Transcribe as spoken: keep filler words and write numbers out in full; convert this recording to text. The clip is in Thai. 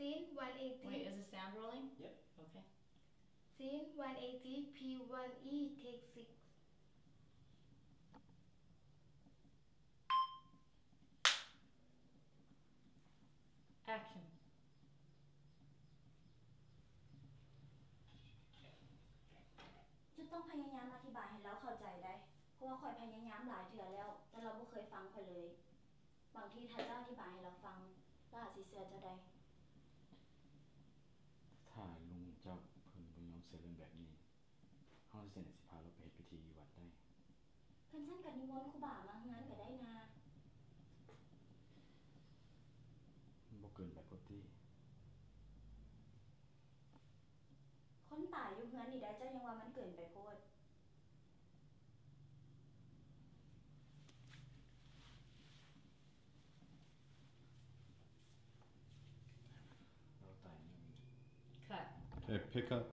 Scene one eighty. Wait, is the sound rolling? Yep. Okay. Scene one eighty P one E take six. Action. จะต้องพยายามอธิบายให้เราเข้าใจได้เพราะว่าข่อยพยายามหลายเทื่อแล้วแต่เราบ่เคยฟังข่อยเลยบางทีถ้าเจ้าอธิบายให้เราฟังเราอาจสิเชื่อเจ้าได้ถ้าลุงเจ้าเพิ่นบ่ยอมเชื่อเรื่องแบบนี้เฮาสิได้สิพาเราไปเฮ็ดพิธีอยู่วัดได้คันซั่นก็นิมนต์ครูบามาเฮือนก็ได้นามันบ่เกินไปกว่าติคนตายอยู่เฮือนนี่ได้เจ้ายังว่ามันเกินไปโพดเราตายนี่ Cut. Okay, pick up.